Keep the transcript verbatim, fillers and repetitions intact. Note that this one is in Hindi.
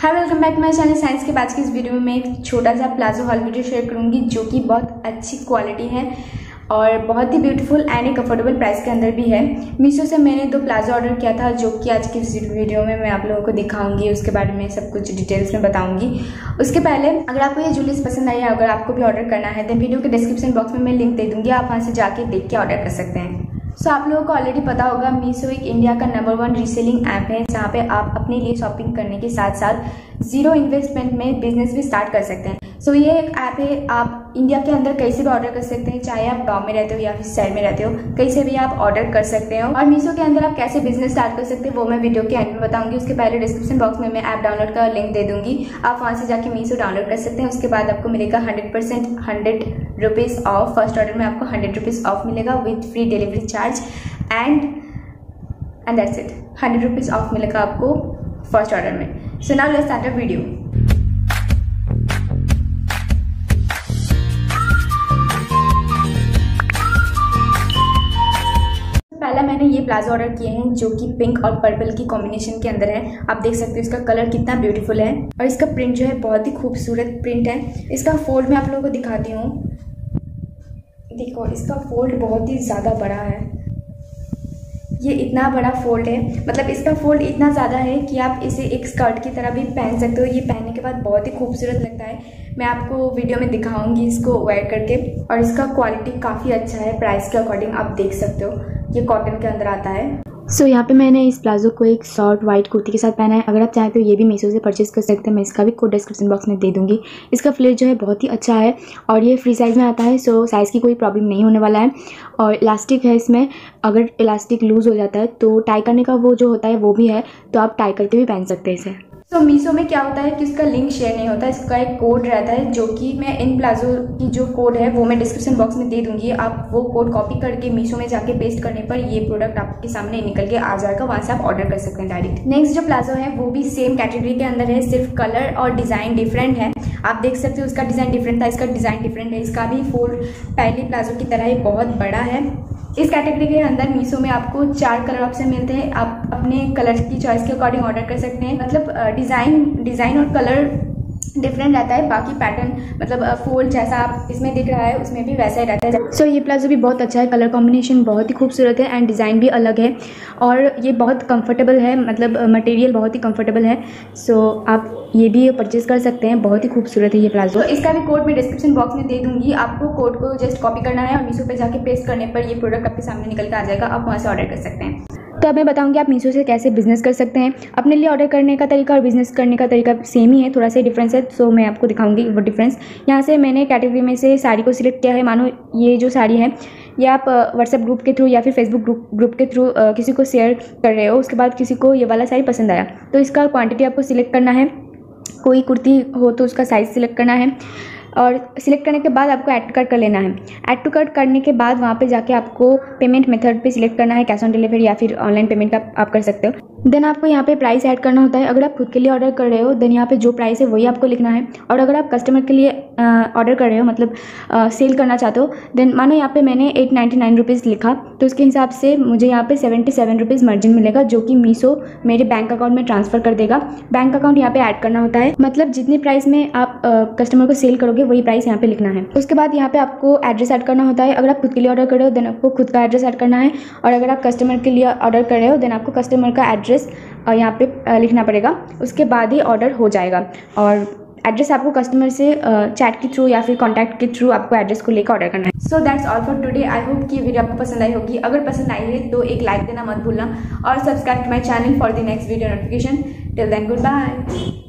Hi welcome back my channel science के बाद की इस वीडियो में मैं एक छोटा सा प्लाजो हॉल वीडियो शेयर करूंगी जो कि बहुत अच्छी क्वालिटी है और बहुत ही ब्यूटीफुल एंड एक अफोर्डेबल प्राइस के अंदर भी है। मीशो से मैंने दो प्लाजो ऑर्डर किया था जो कि आज की इस वीडियो में मैं आप लोगों को दिखाऊंगी, उसके बारे में सब कुछ डिटेल्स में बताऊंगी। उसके पहले अगर आपको ये ज्वेलरीज पसंद आई है, अगर आपको भी ऑर्डर करना है, देन वीडियो के डिस्क्रिप्शन बॉक्स में मैं लिंक दे दूंगी, आप वहाँ से जाके देख के ऑर्डर कर सकते हैं। सो so, आप लोगों को ऑलरेडी पता होगा मीशो एक इंडिया का नंबर वन रीसेलिंग ऐप है जहाँ पे आप अपने लिए शॉपिंग करने के साथ साथ जीरो इन्वेस्टमेंट में बिजनेस भी स्टार्ट कर सकते हैं। सो so, ये एक ऐप है, आप इंडिया के अंदर कहीं से भी ऑर्डर कर सकते हैं, चाहे आप गांव में रहते हो या फिर शहर में रहते हो, कहीं से भी आप ऑर्डर कर सकते हो। और मीशो के अंदर आप कैसे बिजनेस स्टार्ट कर सकते हैं वो मैं वीडियो के एंड में बताऊंगी। उसके पहले डिस्क्रिप्शन बॉक्स में मैं ऐप डाउनलोड का लिंक दे दूंगी, आप वहाँ से जाके मीशो डाउनलोड कर सकते हैं। उसके बाद आपको मिलेगा hundred percent hundred rupees off, first order में आपको हंड्रेड रुपीज़ ऑफ मिलेगा with free delivery charge and and that's it, hundred rupees off मिलेगा आपको फर्स्ट ऑर्डर में। So now let's start a video. पहला मैंने ये प्लाजो ऑर्डर किए हैं जो कि पिंक और पर्पल की कॉम्बिनेशन के अंदर है। आप देख सकते हो इसका कलर कितना ब्यूटीफुल है और इसका प्रिंट जो है बहुत ही खूबसूरत प्रिंट है। इसका फोल्ड मैं आप लोगों को दिखाती हूँ, देखो इसका फोल्ड बहुत ही ज़्यादा बड़ा है, ये इतना बड़ा फोल्ड है, मतलब इसका फोल्ड इतना ज़्यादा है कि आप इसे एक स्कर्ट की तरह भी पहन सकते हो। ये पहनने के बाद बहुत ही खूबसूरत लगता है। मैं आपको वीडियो में दिखाऊंगी इसको वेयर करके, और इसका क्वालिटी काफ़ी अच्छा है, प्राइस के अकॉर्डिंग आप देख सकते हो। ये कॉटन के अंदर आता है। सो so, यहाँ पे मैंने इस प्लाजो को एक शॉर्ट वाइट कुर्ती के साथ पहना है। अगर आप चाहें तो ये भी मीशो से परचेज कर सकते हैं, मैं इसका भी कोड डिस्क्रिप्शन बॉक्स में दे दूँगी। इसका फ्लेयर जो है बहुत ही अच्छा है और ये फ्री साइज़ में आता है, सो साइज़ की कोई प्रॉब्लम नहीं होने वाला है। और इलास्टिक है इसमें, अगर इलास्टिक लूज़ हो जाता है तो टाई करने का वो जो होता है वो भी है, तो आप टाई करके भी पहन सकते हैं इसे। तो मीशो में क्या होता है कि इसका लिंक शेयर नहीं होता, इसका एक कोड रहता है जो कि मैं इन प्लाजो की जो कोड है वो मैं डिस्क्रिप्शन बॉक्स में दे दूंगी। आप वो कोड कॉपी करके मीशो में जाके पेस्ट करने पर ये प्रोडक्ट आपके सामने निकल के आ जाएगा, वहाँ से आप ऑर्डर कर सकते हैं डायरेक्ट। नेक्स्ट जो प्लाजो है वो भी सेम कैटेगरी के अंदर है, सिर्फ कलर और डिज़ाइन डिफरेंट है। आप देख सकते हो उसका डिज़ाइन डिफरेंट था, इसका डिज़ाइन डिफरेंट है। इसका भी फोल्ड पहले प्लाजो की तरह ही बहुत बड़ा है। इस कैटेगरी के अंदर मीशो में आपको चार कलर ऑप्शन मिलते हैं, आप अपने कलर की चॉइस के अकॉर्डिंग ऑर्डर कर सकते हैं। मतलब डिज़ाइन डिज़ाइन और कलर डिफरेंट रहता है, बाकी पैटर्न मतलब फोल्ड जैसा आप इसमें दिख रहा है उसमें भी वैसा ही रहता है। सो so, ये प्लाजो भी बहुत अच्छा है, कलर कॉम्बिनेशन बहुत ही खूबसूरत है एंड डिज़ाइन भी अलग है और ये बहुत कंफर्टेबल है, मतलब मटेरियल बहुत ही कंफर्टेबल है। सो so, आप ये भी परचेज कर सकते हैं, बहुत ही खूबसूरत है ये प्लाजो। तो इसका भी कोड मैं डिस्क्रिप्शन बॉक्स में दे दूंगी, आपको कोड को जस्ट कॉपी करना है और मीशो पे जाके पेस्ट करने पर ये प्रोडक्ट आपके सामने निकल के आ जाएगा, आप वहाँ से ऑर्डर कर सकते हैं। तो अब मैं बताऊंगी आप मीशो से कैसे बिजनेस कर सकते हैं। अपने लिए ऑर्डर करने का तरीका और बिजनेस करने का तरीका सेम ही है, थोड़ा सा डिफरेंस है, सो मैं आपको दिखाऊंगी वो डिफरेंस। यहाँ से मैंने कैटेगरी में से साड़ी को सिलेक्ट किया है। मानो ये जो साड़ी है ये आप व्हाट्सएप ग्रुप के थ्रू या फिर फेसबुक ग्रुप ग्रुप के थ्रू किसी को शेयर कर रहे हो, उसके बाद किसी को ये वाला साड़ी पसंद आया तो इसका क्वान्टिटी आपको सिलेक्ट करना है। कोई कुर्ती हो तो उसका साइज़ सिलेक्ट करना है और सिलेक्ट करने के बाद आपको ऐड टू कार्ट कर लेना है। ऐड टू कार्ट करने के बाद वहाँ पे जाके आपको पेमेंट मेथड पे सिलेक्ट करना है, कैश ऑन डिलीवरी या फिर ऑनलाइन पेमेंट का आप कर सकते हो। देन आपको यहाँ पे प्राइस ऐड करना होता है। अगर आप खुद के लिए ऑर्डर कर रहे हो देन यहाँ पे जो प्राइस है वही आपको लिखना है, और अगर आप कस्टमर के लिए ऑर्डर कर रहे हो मतलब आ, सेल करना चाहते हो देन मानो यहाँ पे मैंने एट नाइन्टी नाइन रुपीज़ लिखा तो उसके हिसाब से मुझे यहाँ पे सेवेंटी सेवन रुपीज़ मार्जिन मिलेगा जो कि मीशो मेरे बैंक अकाउंट में ट्रांसफ़र कर देगा। बैंक अकाउंट यहाँ पे ऐड करना होता है, मतलब जितनी प्राइस में आप कस्टमर को सेल करोगे वही प्राइस यहाँ पे लिखना है। उसके बाद यहाँ पे आपको एड्रेस ऐड करना होता है। अगर आप खुद के लिए ऑर्डर कर रहे हो देन आपको खुद का एड्रेस ऐड करना है, और अगर आप कस्टमर के लिए ऑर्डर कर रहे हो देन आपको कस्टमर का एड्रेस यहाँ पे लिखना पड़ेगा, उसके बाद ही ऑर्डर हो जाएगा। और एड्रेस आपको कस्टमर से चैट के थ्रू या फिर कॉन्टैक्ट के थ्रू आपको एड्रेस को लेकर ऑर्डर करना है। So that's all for today. I hope कि ये वीडियो आपको पसंद आई होगी। अगर पसंद आई है तो एक लाइक देना मत भूलना और subscribe to my channel for the next video notification. Till then good bye.